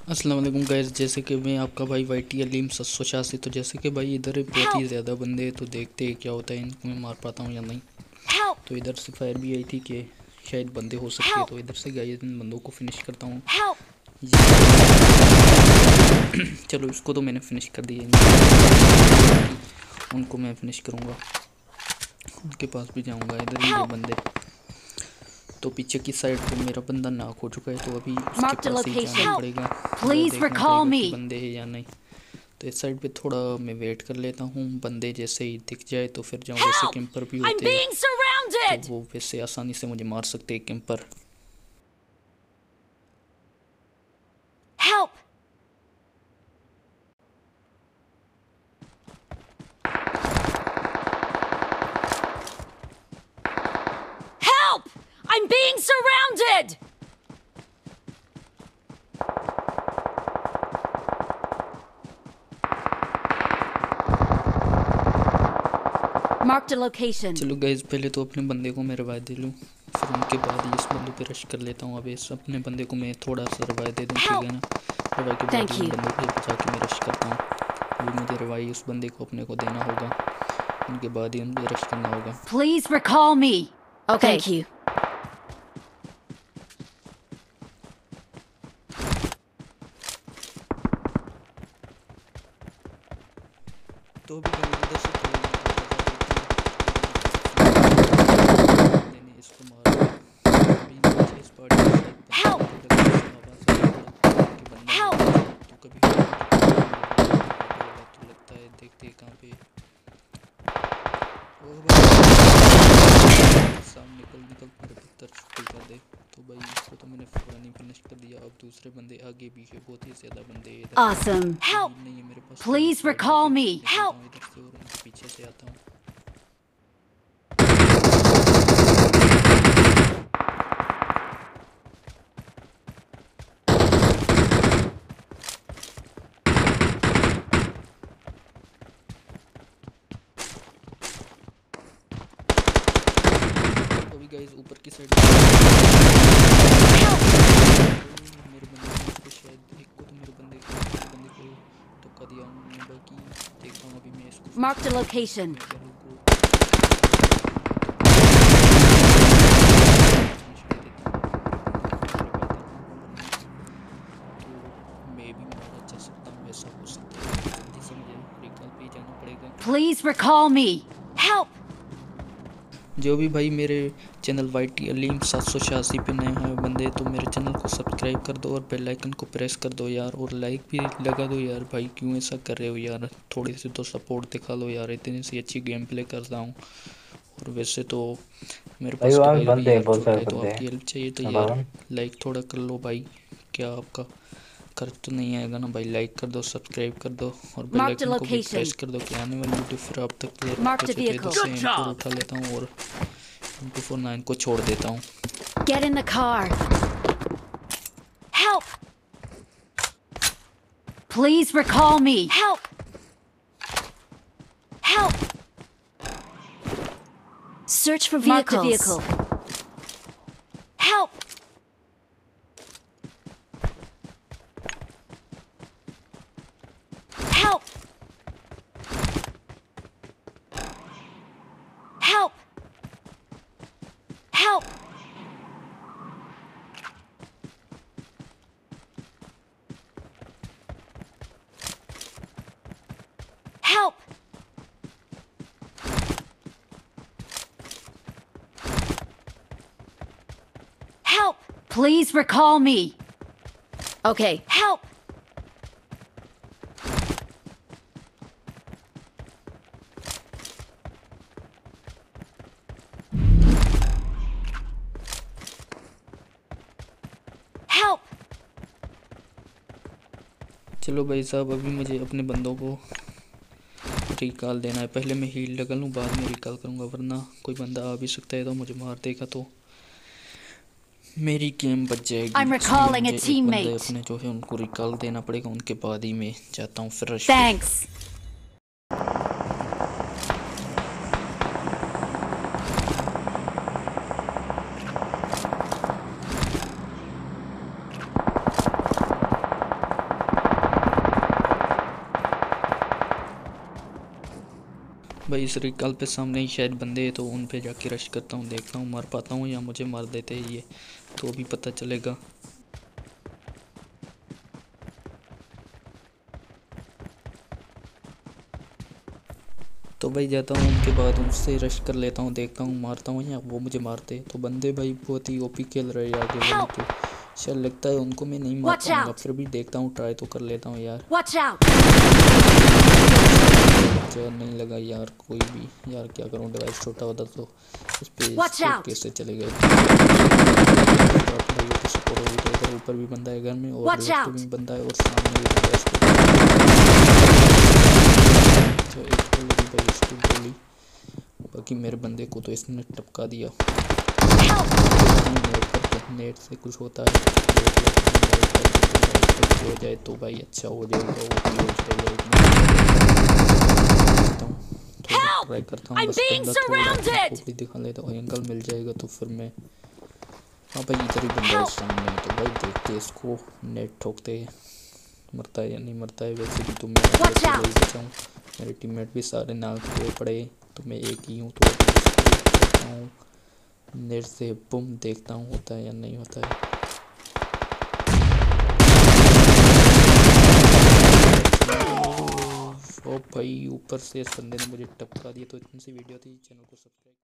अस्सलाम वालेकुम गाइस, जैसे कि मैं आपका भाई वाईटी अलीम 786। तो जैसे कि भाई इधर बहुत ही ज़्यादा बंदे हैं, तो देखते हैं क्या होता है, इनको मैं मार पाता हूँ या नहीं। तो इधर से फायर भी आई थी कि शायद बंदे हो सकते हैं, तो इधर से गाइस इन बंदों को फिनिश करता हूँ। चलो इसको तो मैंने फिनिश कर दिया, उनको मैं फिनिश करूँगा, उनके पास भी जाऊँगा। इधर ही बंदे, तो पीछे की साइड पे मेरा बंदा नाक हो चुका है, तो अभी उसके पास ही जाना पड़ेगा, देखना पड़ेगा कि बंदे हैं या नहीं। तो इस साइड पे थोड़ा मैं वेट कर लेता हूँ, बंदे जैसे ही दिख जाए तो फिर जाऊँ। वैसे कैंपर भी होते हैं, तो वो वैसे आसानी से मुझे मार सकते हैं camper. Help! Help! I'm being surrounded! Marked a location. चलो गाइस, पहले तो अपने बंदे को मैं रिवाइव दे लूँ, फिर उनके बाद ही इस बंदे पे रश कर लेता हूँ। अब इस अपने बंदे को मैं थोड़ा सा रिवाइव दे दूँ, ठीक है ना। रिवाइव के बाद ही बंदे को बचा के मैं रश करता हूँ। अभी मुझे रिवाइव उस बंदे को अपने को देना होगा, उनके बाद ही उनको रश करना होगा। Please recall me. Okay. Thank you. तो अभी इधर से मैंने इसको मारा। अभी मुझे इस पार्टी में शायद तो कभी तो लगता है, देखते हैं कहाँ पे। सामने निकल मेरे पत्थर छुट्टी कर दे। तो भाई इसको तो मैंने फौरन फिनिश कर दिया। अब दूसरे बंदे आगे भी है, बहुत ही ज्यादा बंदे हैं इधर। Awesome. Help! नहीं है मेरे पास। Please recall me. Help! इधर से और उनके पीछे से आता हूँ। गाइस ऊपर की साइड मेरे बंदे ने इसको शायद एक को तो मेरे बंदे को धक्का दिया उन्होंने, बाकी देखता हूँ अभी मैं इसको। Marked a location. तो मैं भी मारा जा सकता हूँ, ऐसा हो सकता है। जल्दी से मुझे रिकॉल पे जाना पड़ेगा। Please recall me. Help! जो भी भाई मेरे चैनल वाईटी अलीम 786 पे नए हैं बंदे, तो मेरे चैनल को सब्सक्राइब कर दो और बेल आइकन को प्रेस कर दो यार, और लाइक भी लगा दो यार। भाई क्यों ऐसा कर रहे हो यार, थोड़ी सी तो सपोर्ट दिखा लो यार, इतनी सी अच्छी गेम प्ले करता हूँ। और वैसे तो मेरे पास तो भाई अभी यार छोटा है, तो आपकी हेल्प चाहिए तो यार लाइक थोड़ा कर लो भाई। क्या आपका खर्च तो नहीं आएगा ना भाई। लाइक कर दो, सब्सक्राइब कर दो और बेल आइकन को भी प्रेस कर दो कि आने वाली वीडियो फिर आप तक इधर से इनको उठा लेता हूँ और 249 को छोड़ देता हूँ। Get in the car. Help! Please recall me. Help! Help! Search for vehicles. Help! Help! Help! Help! Help! Help! Please recall me. Okay. Help! Help! चलो भाई साहब, अभी मुझे अपने बंदों को रिकॉल देना है। पहले मैं हील लगा लूँ, बाद में रिकॉल करूँगा, वरना कोई बंदा आ भी सकता है तो मुझे मार देगा, तो मेरी गेम बच जाएगी। I'm recalling a मुझे एक बंदे teammate. अपने जो है उनको रिकॉल देना पड़ेगा, उनके बाद ही मैं जाता हूँ फिर रश। Thanks. भाई इस रिकॉल पे सामने ही शायद बंदे हैं, तो उन पे जाके रश करता हूँ, देखता हूँ मार पाता हूँ या मुझे मार देते हैं ये, तो अभी पता चलेगा। तो भाई जाता हूँ, उनके बाद उनसे रश कर लेता हूँ, देखता हूँ मारता हूँ या वो मुझे मारते हैं। तो बंदे भाई बहुत ही ओपी खेल रहे हैं आगे वाले, Help! तो शायद लगता है उनको मैं नहीं मार Watch पाऊँगा, out! फिर भी देखता हूँ, ट्राई तो कर लेता हूँ यार। Watch out! अच्छा नहीं लगा यार कोई भी, यार क्या करूँ, डिवाइस छोटा होता तो इस पे Watch स्कोप out! कैसे चले गए। तो इधर ऊपर भी बंदा है घर में, और Watch लेफ्ट भी out! बंदा है, और सामने भी बंदा है इसके। तो एक तो लगी भाई इसकी गोली, बाकी मेरे बंदे को तो इसने टपका दिया। Help! नेट से कुछ होता है, देख लेता हूँ नेट पर कुछ हो जाए तो भाई अच्छा हो जाएगा, वो भी हो जाएगा थोड़ा Help! ट्राई करता हूँ, I'm बस being बंदा थोड़ा अपना surrounded! खोपड़ी दिखा लेता हूँ, एंगल मिल जाएगा तो फिर मैं। हाँ भाई इधर ही बंदा है Help! सामने, तो भाई देखते इसको, नेट ठोकते मरता है या नहीं मरता है। वैसे भी तो मैं अभी Watch अकेला ही out! बचा हूँ, मेरे टीममेट भी सारे नाक हुए पड़े, तो मैं एक ही हूँ, तो अभी इसको करता हूँ नेट से बुम, देखता हूँ होता है या नहीं होता है। ओ भाई ऊपर से इस बंदे ने मुझे टपका दिया। तो इतनी सी वीडियो थी, चैनल को सब्सक्राइब।